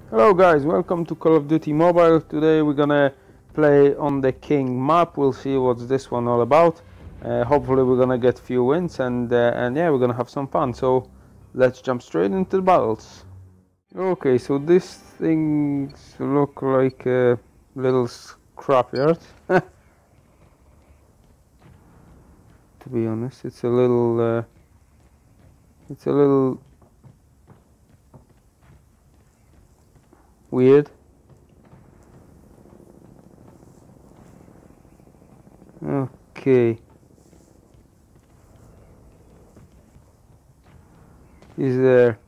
Hello guys, welcome to Call of Duty Mobile. Today we're gonna play on the King map. We'll see what's this one all about. Hopefully we're gonna get few wins and yeah, we're gonna have some fun. So let's jump straight into the battles. Okay, so these things look like a little scrapyard. To be honest, it's a little weird. Okay. Is there?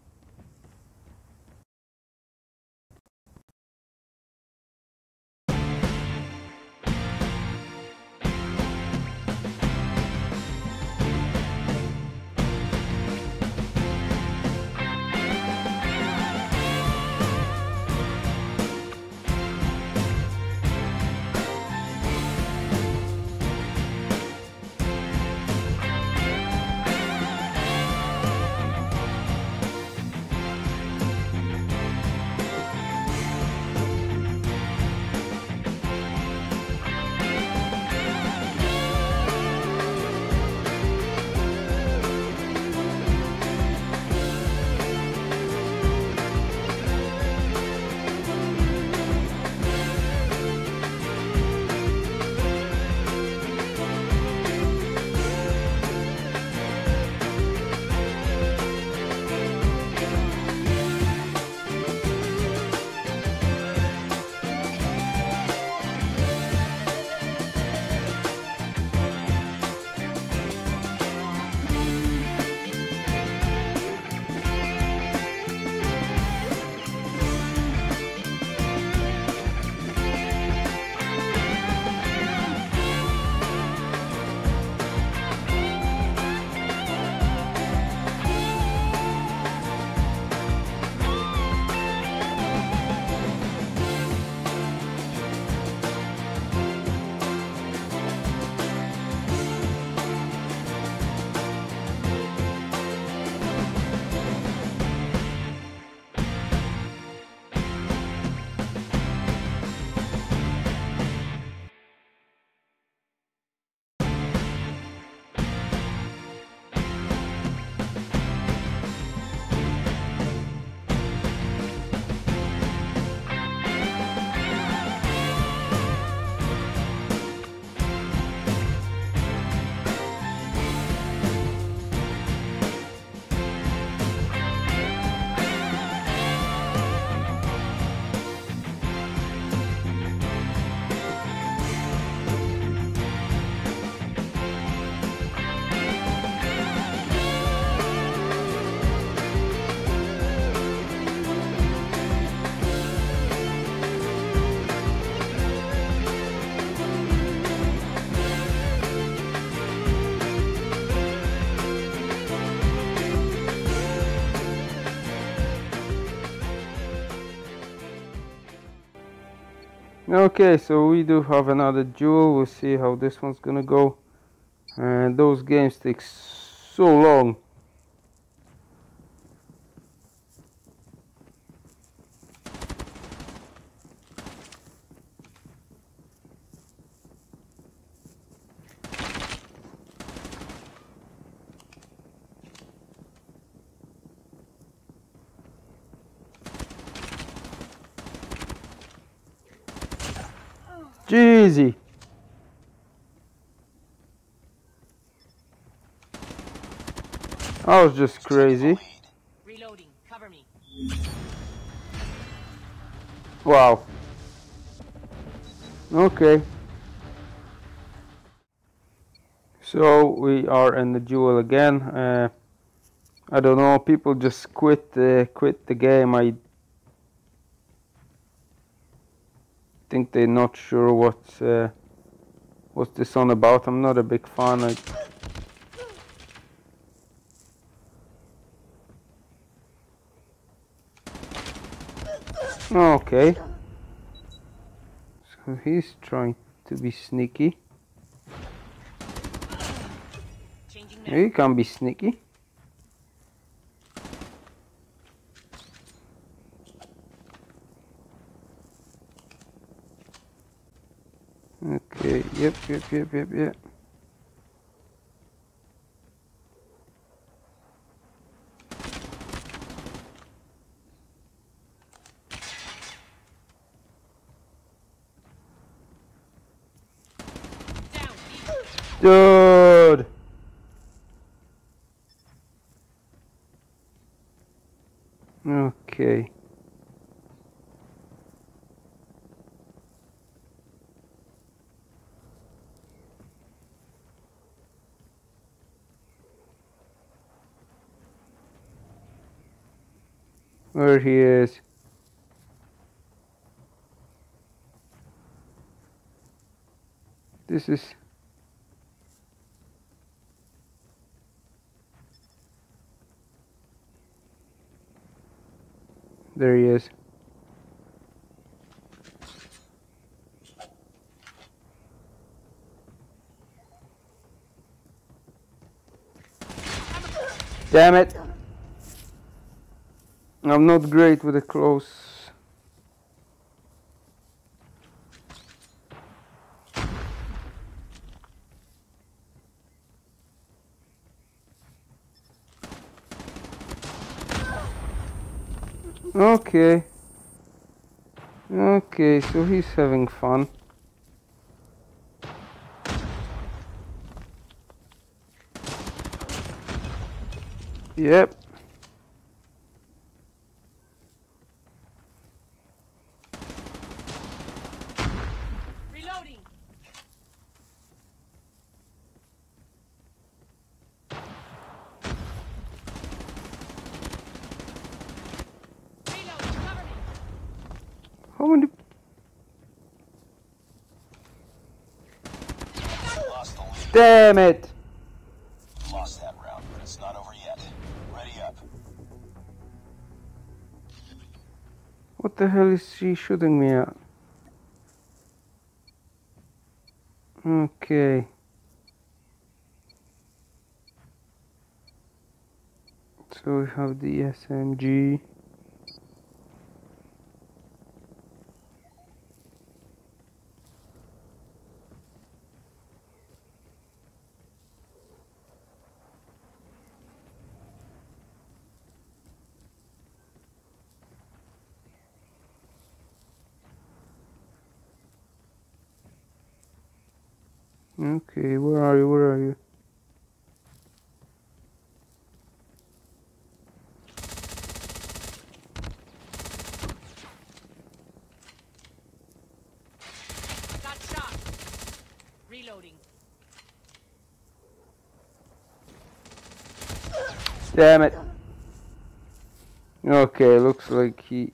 Okay, so we do have another duel. We'll see how this one's gonna go. And those games take so long. Jeezy. That was just crazy. Reloading. Cover me. Wow. Okay. So we are in the duel again. I don't know. People just quit the game. I think they're not sure what's this on about. I'm not a big fan. Okay. So he's trying to be sneaky. He can be sneaky. Okay, yep. Down. Dude! Okay. Where he is. This is... There he is. Damn it! I'm not great with the close. Okay. Okay, so he's having fun. Yep. Reloading. Reloading. Cover me. How many... Lost the lead. Damn it! Lost that round, but it's not over yet. Ready up. What the hell is she shooting me at? Okay. So we have the SMG. Okay, where are you? Where are you? Got shot. Reloading. Damn it! Okay, looks like he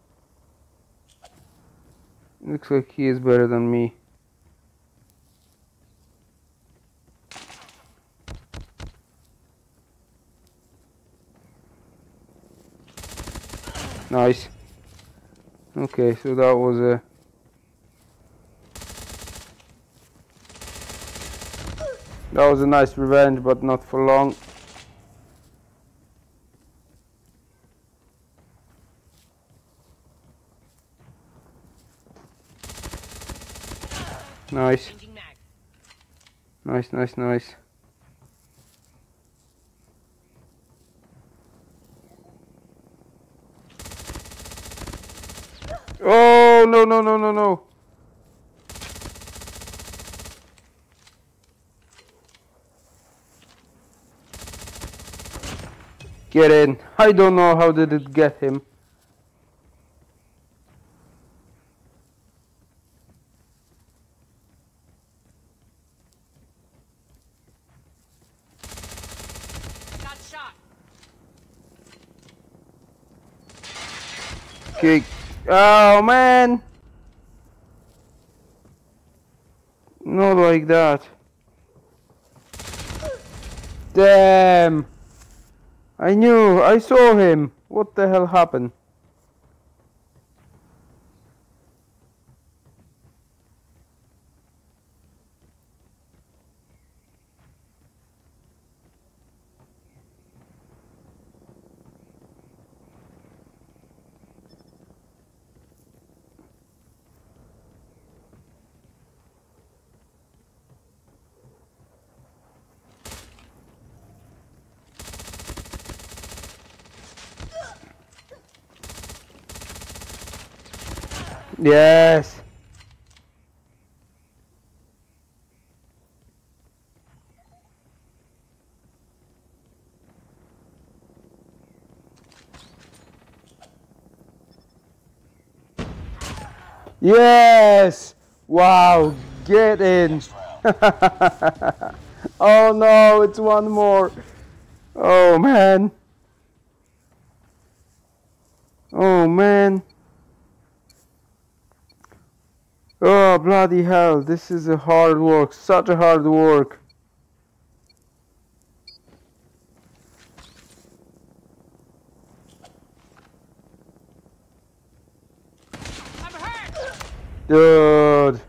is better than me. Nice. Okay, so that was a nice revenge, but not for long. Nice. Changing mag. Nice. Oh, no. Get in. I don't know how did it get him. Got shot. Okay. Oh, man. Not like that. Damn. I saw him. What the hell happened? Yes. Yes. Wow. Get in. Oh no, it's one more. Oh man. Oh man. Oh bloody hell. This is a hard work. Such a hard work. I'm hurt. Dude.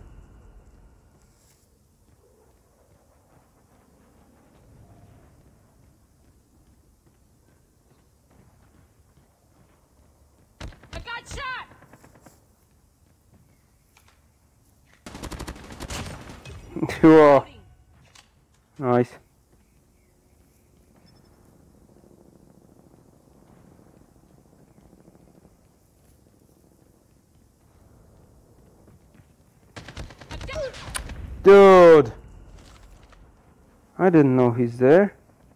I got shot. Whoa. Reloading. Nice. I'm down. Dude. I didn't know he's there.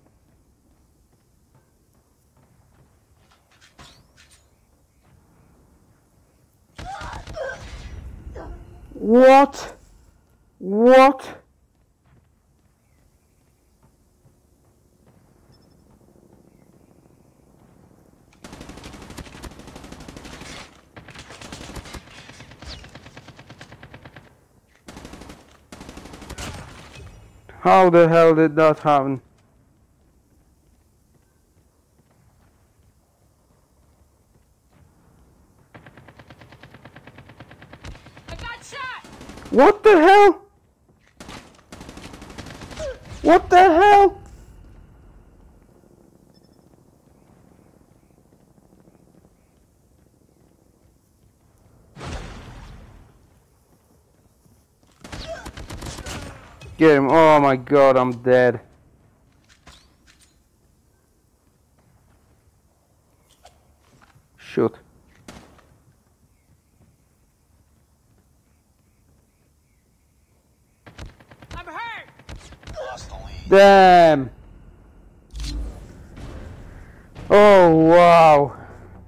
What? What? How the hell did that happen? I got shot. What the hell? What the hell? Get him. Oh my god, I'm dead. Shoot. I'm hurt. Lost the lead. Damn. Oh wow.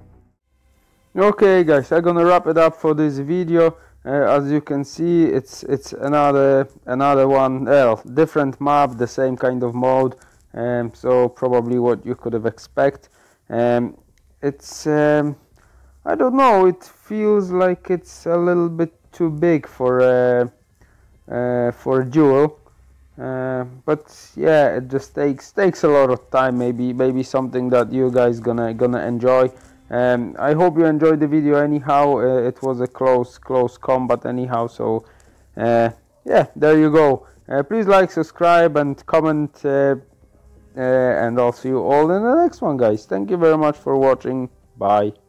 Okay guys, I'm gonna wrap it up for this video. As you can see, it's another one, different map, the same kind of mode, so probably what you could have expect. It's I don't know, it feels like it's a little bit too big for Duel. But yeah, it just takes a lot of time. Maybe something that you guys gonna enjoy. I hope you enjoyed the video anyhow. It was a close combat anyhow, so yeah, there you go. Please like, subscribe and comment, and I'll see you all in the next one, guys. Thank you very much for watching. Bye.